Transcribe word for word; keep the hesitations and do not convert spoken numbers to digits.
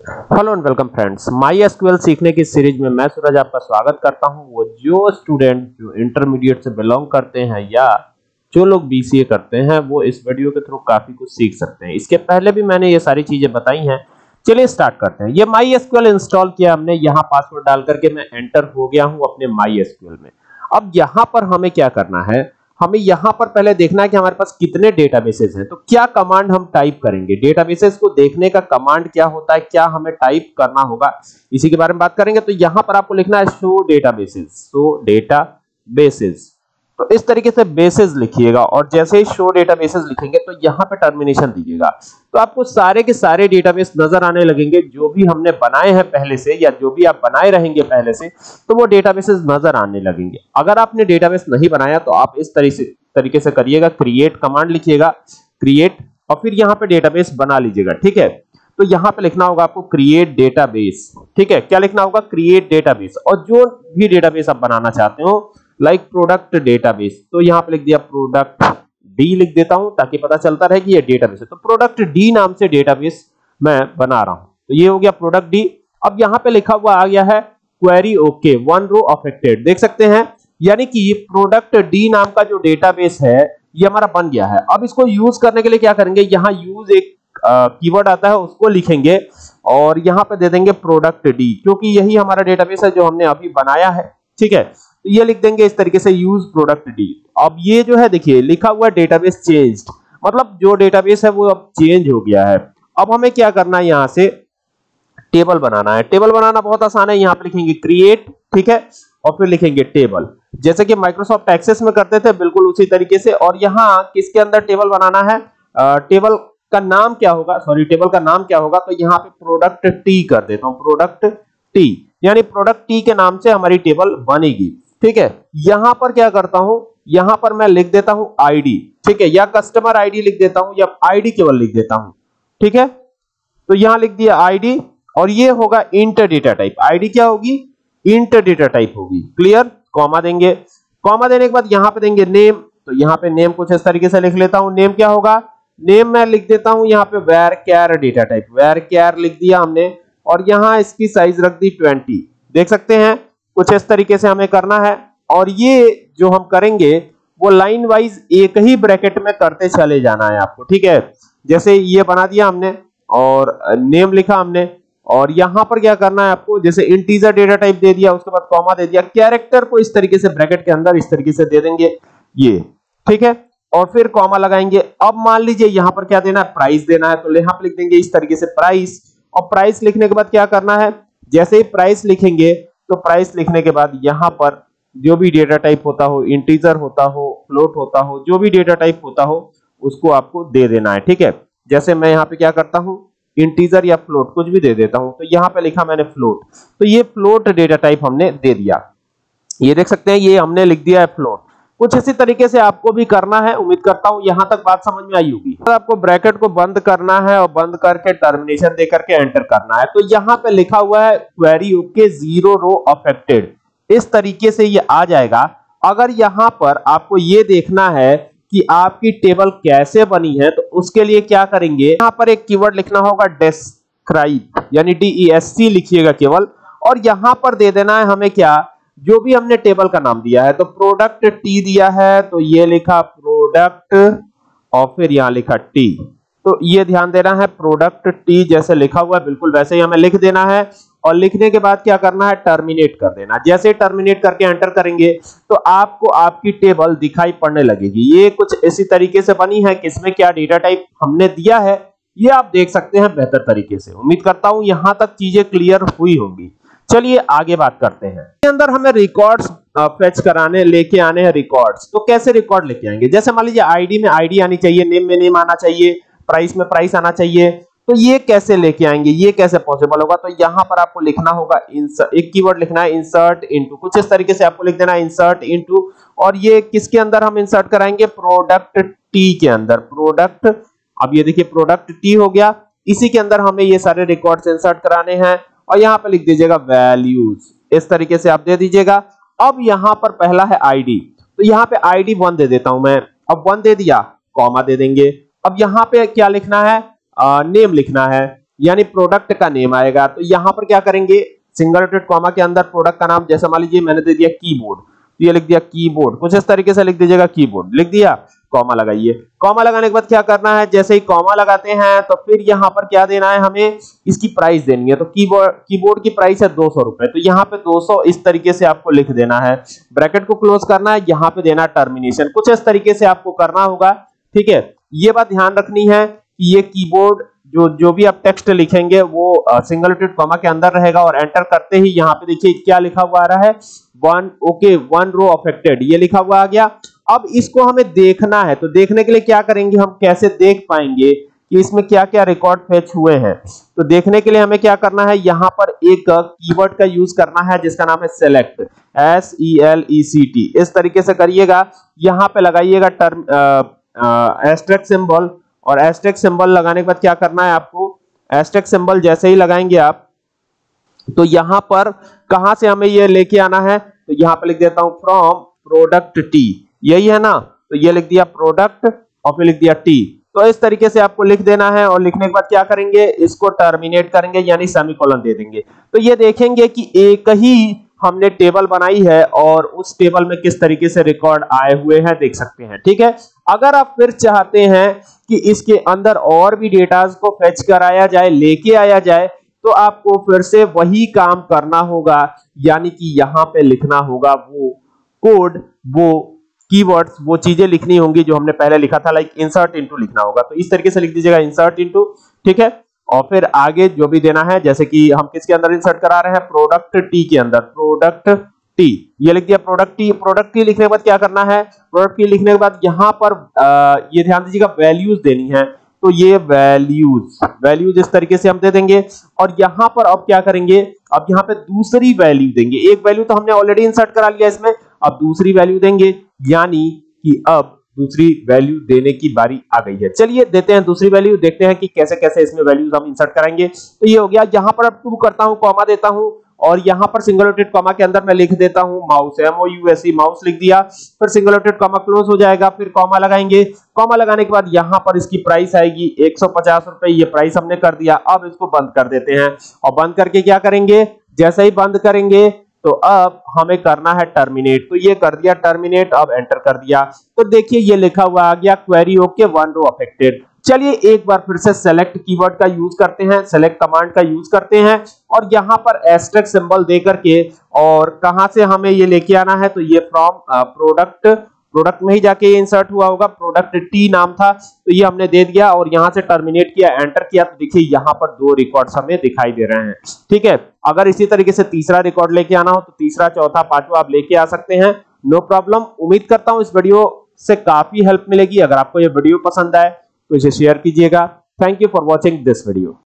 Hello and welcome friends, MySQL सीखने की series में मैं सूरज आपका स्वागत करता हूं। वो जो स्टूडेंट जो इंटरमीडिएट से बिलोंग करते हैं या जो लोग बीसीए करते हैं वो इस वीडियो के थ्रू काफी कुछ सीख सकते हैं। इसके पहले भी मैंने ये सारी चीजें बताई हैं। चलिए स्टार्ट करते हैं। ये माई एसक्यूएल इंस्टॉल किया हमने, यहाँ पासवर्ड डाल करके मैं एंटर हो गया हूँ अपने माई एसक्यूएल में। अब यहाँ पर हमें क्या करना है, हमें यहां पर पहले देखना है कि हमारे पास कितने डेटाबेसेस हैं। तो क्या कमांड हम टाइप करेंगे, डेटाबेसेस को देखने का कमांड क्या होता है, क्या हमें टाइप करना होगा, इसी के बारे में बात करेंगे। तो यहां पर आपको लिखना है शो डेटाबेसेस, शो डेटाबेसेस। तो इस तरीके से बेसेस लिखिएगा और जैसे ही शो डेटाबेसेस लिखेंगे तो यहां पे टर्मिनेशन दीजिएगा। तो आपको सारे के सारे डेटाबेस नजर आने लगेंगे जो भी हमने बनाए हैं पहले से या जो भी आप बनाए रहेंगे पहले से, तो वो डेटाबेसेस नजर आने लगेंगे। अगर आपने डेटाबेस नहीं बनाया तो आप इस तरीके से तरीके से करिएगा, क्रिएट कमांड लिखिएगा, क्रिएट, और फिर यहां पे डेटाबेस बना लीजिएगा। ठीक है, तो यहां पे लिखना होगा आपको क्रिएट डेटाबेस। ठीक है, क्या लिखना होगा, क्रिएट डेटाबेस। और जो भी डेटाबेस आप बनाना चाहते हो लाइक प्रोडक्ट डेटाबेस, तो यहां पे लिख दिया प्रोडक्ट डी, लिख देता हूं ताकि पता चलता रहे कि ये डेटाबेस है। तो प्रोडक्ट डी नाम से डेटाबेस मैं बना रहा हूं। तो ये हो गया प्रोडक्ट डी। अब यहां पे लिखा हुआ आ गया है query okay, one row affected, देख सकते हैं। यानी कि प्रोडक्ट डी नाम का जो डेटाबेस है ये हमारा बन गया है। अब इसको यूज करने के लिए क्या करेंगे, यहां यूज एक कीवर्ड आता है उसको लिखेंगे और यहां पे दे देंगे प्रोडक्ट डी, क्योंकि यही हमारा डेटाबेस है जो हमने अभी बनाया है। ठीक है, तो ये लिख देंगे इस तरीके से, यूज प्रोडक्ट डी। अब ये जो है देखिए लिखा हुआ डेटाबेस चेंज्ड, मतलब जो डेटाबेस है वो अब चेंज हो गया है। अब हमें क्या करना है, यहां से टेबल बनाना है। टेबल बनाना बहुत आसान है, यहां पे लिखेंगे क्रिएट, ठीक है, और फिर लिखेंगे टेबल, जैसे कि माइक्रोसॉफ्ट एक्सेस में करते थे बिल्कुल उसी तरीके से। और यहां किसके अंदर टेबल बनाना है, टेबल का नाम क्या होगा, सॉरी टेबल का नाम क्या होगा, तो यहां पे प्रोडक्ट टी कर देता हूं, प्रोडक्ट टी, यानी प्रोडक्ट टी के नाम से हमारी टेबल बनेगी। ठीक है, यहां पर क्या करता हूं, यहां पर मैं लिख देता हूं आईडी, ठीक है, या कस्टमर आईडी लिख देता हूं या आईडी केवल लिख देता हूं। ठीक है, तो यहां लिख दिया आईडी और ये होगा इंट डेटा टाइप। आईडी क्या होगी, इंट डेटा टाइप होगी। क्लियर, कॉमा देंगे, कॉमा देने के बाद यहां पे देंगे नेम। तो यहां पे नेम कुछ इस तरीके से लिख लेता हूं। नेम क्या होगा, नेम मैं लिख देता हूं यहां पे varchar डेटा टाइप, varchar लिख दिया हमने और यहां इसकी साइज रख दी ट्वेंटी। देख सकते हैं कुछ इस तरीके से हमें करना है। और ये जो हम करेंगे वो लाइन वाइज एक ही ब्रैकेट में करते चले जाना है आपको। ठीक है, जैसे ये बना दिया हमने और नेम लिखा हमने, और यहां पर क्या करना है आपको, जैसे इंटीजर डेटा टाइप दे दिया, उसके बाद कॉमा दे दिया, कैरेक्टर को इस तरीके से ब्रैकेट के अंदर इस तरीके से दे देंगे ये। ठीक है, और फिर कॉमा लगाएंगे। अब मान लीजिए यहां पर क्या देना है, प्राइस देना है, तो यहां पर लिख देंगे इस तरीके से प्राइस। और प्राइस लिखने के बाद क्या करना है, जैसे ही प्राइस लिखेंगे तो प्राइस लिखने के बाद यहां पर जो भी डेटा टाइप होता हो, इंटीजर होता हो, फ्लोट होता हो, जो भी डेटा टाइप होता हो उसको आपको दे देना है। ठीक है, जैसे मैं यहां पे क्या करता हूं, इंटीजर या फ्लोट कुछ भी दे देता हूं। तो यहां पे लिखा मैंने फ्लोट, तो ये फ्लोट डेटा टाइप हमने दे दिया। ये देख सकते हैं, ये हमने लिख दिया है फ्लोट। कुछ इसी तरीके से आपको भी करना है। उम्मीद करता हूं यहां तक बात समझ में आई होगी। तो आपको ब्रैकेट को बंद करना है और बंद करके टर्मिनेशन दे करके एंटर करना है। तो यहां पे लिखा हुआ है query okay zero row affected, इस तरीके से ये आ जाएगा। अगर यहां पर आपको ये देखना है कि आपकी टेबल कैसे बनी है तो उसके लिए क्या करेंगे, यहां पर एक कीवर्ड लिखना होगा डिस्क्राइब, यानी डी ई एस सी लिखिएगा केवल, और यहां पर दे देना है हमें क्या, जो भी हमने टेबल का नाम दिया है। तो प्रोडक्ट टी दिया है तो ये लिखा प्रोडक्ट और फिर यहां लिखा टी। तो ये ध्यान देना है, प्रोडक्ट टी जैसे लिखा हुआ है बिल्कुल वैसे ही हमें लिख देना है। और लिखने के बाद क्या करना है, टर्मिनेट कर देना। जैसे टर्मिनेट करके एंटर करेंगे तो आपको आपकी टेबल दिखाई पड़ने लगेगी। ये कुछ इसी तरीके से बनी है, किसमें क्या डेटा टाइप हमने दिया है ये आप देख सकते हैं बेहतर तरीके से। उम्मीद करता हूं यहां तक चीजें क्लियर हुई होंगी। चलिए आगे बात करते हैं। इसके अंदर हमें रिकॉर्ड्स फेच कराने, लेके आने हैं रिकॉर्ड्स। तो कैसे रिकॉर्ड लेके आएंगे, जैसे मान लीजिए आईडी में आईडी आनी चाहिए, नेम में नेम आना चाहिए, प्राइस में प्राइस आना चाहिए। तो ये कैसे लेके आएंगे, ये कैसे पॉसिबल होगा, तो यहां पर आपको लिखना होगा एक कीवर्ड लिखना है इंसर्ट इनटू, कुछ इस तरीके से आपको लिख देना है इंसर्ट इनटू। और ये किसके अंदर हम इंसर्ट कराएंगे, प्रोडक्ट टी के अंदर, प्रोडक्ट। अब ये देखिए प्रोडक्ट टी हो गया, इसी के अंदर हमें ये सारे रिकॉर्ड्स इंसर्ट कराने हैं। और यहां पर लिख दीजिएगा वैल्यूज, इस तरीके से आप दे दीजिएगा। अब यहां पर पहला है आईडी, तो यहां पे आईडी वन दे देता हूं मैं। अब वन दे दिया, कॉमा दे देंगे। अब यहां पे क्या लिखना है, नेम लिखना है। यानी प्रोडक्ट का नेम आएगा। तो यहां पर क्या करेंगे, सिंगल डॉटेड कॉमा के अंदर प्रोडक्ट का नाम, जैसे मान लीजिए मैंने दे दिया कीबोर्ड, तो ये लिख दिया कीबोर्ड, कुछ इस तरीके से लिख दीजिएगा कीबोर्ड, लिख दिया, कॉमा लगाइए। कॉमा लगाने के बाद क्या करना है, जैसे ही कॉमा लगाते हैं तो फिर यहां पर क्या देना है, हमें इसकी प्राइस देनी है। तो कीबोर्ड कीबोर्ड की प्राइस है दो सौ रुपए, तो यहाँ पे दो सौ इस तरीके से आपको लिख देना है। ब्रैकेट को क्लोज करना है, यहाँ पे देना टर्मिनेशन, कुछ इस तरीके से आपको करना होगा। ठीक है, ये बात ध्यान रखनी है कि ये कीबोर्ड जो जो भी आप टेक्स्ट लिखेंगे वो सिंगल डॉटेड कॉमा के अंदर रहेगा, और एंटर करते ही यहाँ पे देखिए क्या लिखा हुआ आ रहा है, one okay one row affected, ये लिखा हुआ आ गया। अब इसको हमें देखना है, तो देखने के लिए क्या करेंगे, हम कैसे देख पाएंगे कि इसमें क्या क्या रिकॉर्ड फेच हुए हैं। तो देखने के लिए हमें क्या करना है, यहाँ पर एक कीवर्ड का यूज करना है जिसका नाम है select, S E L E C T, इस तरीके से करिएगा। यहाँ पे लगाइएगा टर्म एस्टेरिस्क सिंबल, और एस्टेरिस्क सिंबल लगाने के बाद क्या करना है आपको, एस्टेरिस्क सिंबल जैसे ही लगाएंगे आप, तो यहां पर कहां से हमें ये लेके आना है, तो यहां पे लिख देता हूं फ्रॉम प्रोडक्ट टी, यही है ना, तो ये लिख दिया प्रोडक्ट और फिर लिख दिया टी। तो इस तरीके से आपको लिख देना है, और लिखने के बाद क्या करेंगे, इसको टर्मिनेट करेंगे यानी सेमीकोलन दे देंगे। तो ये देखेंगे कि एक ही हमने टेबल बनाई है और उस टेबल में किस तरीके से रिकॉर्ड आए हुए हैं देख सकते हैं। ठीक है, अगर आप फिर चाहते हैं कि इसके अंदर और भी डेटाज को फेच कराया जाए, लेके आया जाए, तो आपको फिर से वही काम करना होगा, यानी कि यहां पे लिखना होगा वो कोड, वो कीवर्ड्स, वो चीजें लिखनी होंगी जो हमने पहले लिखा था, लाइक इंसर्ट इनटू लिखना होगा। तो इस तरीके से लिख दीजिएगा इंसर्ट इनटू, ठीक है, और फिर आगे जो भी देना है, जैसे कि हम किसके अंदर इंसर्ट करा रहे हैं, प्रोडक्ट टी के अंदर, प्रोडक्ट टी, ये लिख दिया प्रोडक्ट टी। प्रोडक्ट टी लिखने के बाद क्या करना है, प्रोडक्ट टी लिखने के बाद यहां पर आ, ये ध्यान दीजिएगा वैल्यूज देनी है, तो ये वैल्यूज वैल्यूज इस तरीके से हम दे देंगे। और यहां पर अब क्या करेंगे, अब यहां पे दूसरी वैल्यू देंगे, एक वैल्यू तो हमने ऑलरेडी इंसर्ट करा लिया इसमें, अब दूसरी वैल्यू देंगे, यानी कि अब दूसरी वैल्यू देने की बारी आ गई है। चलिए देते हैं दूसरी वैल्यू, देखते हैं कि कैसे कैसे इसमें वैल्यूज हम इंसर्ट करेंगे। तो ये हो गया, यहां पर अब टू करता हूं, कॉमा देता हूं, और यहां पर सिंगल डॉटेड कॉमा के अंदर मैं लिख देता हूं mouse, M O U S E, mouse लिख दिया, फिर सिंगल डॉटेड कॉमा क्लोज हो जाएगा, फिर कॉमा लगाएंगे। कॉमा लगाने के बाद यहां पर इसकी प्राइस आएगी एक सौ पचास रुपए, ये प्राइस हमने कर दिया। अब इसको बंद कर देते हैं, और बंद करके क्या करेंगे, जैसे ही बंद करेंगे तो अब हमें करना है टर्मिनेट, तो ये कर दिया टर्मिनेट, अब एंटर कर दिया, तो देखिए ये लिखा हुआ आ गया query okay one row affected. चलिए एक बार फिर से सेलेक्ट कीवर्ड का यूज करते हैं, सेलेक्ट कमांड का यूज करते हैं, और यहां पर एस्टेरिस्क सिंबल दे करके, और कहां से हमें ये लेके आना है, तो ये फ्रॉम प्रोडक्ट, प्रोडक्ट में ही जाके ये इंसर्ट हुआ होगा, प्रोडक्ट टी नाम था, तो ये हमने दे दिया, और यहां से टर्मिनेट किया, एंटर किया, तो देखिए यहां पर दो रिकॉर्ड्स हमें दिखाई दे रहे हैं। ठीक है, अगर इसी तरीके से तीसरा रिकॉर्ड लेके आना हो तो तीसरा, चौथा, पांचवा आप लेके आ सकते हैं, नो प्रॉब्लम। उम्मीद करता हूं इस वीडियो से काफी हेल्प मिलेगी। अगर आपको ये वीडियो पसंद आए तो इसे शेयर कीजिएगा। Thank you for watching this video.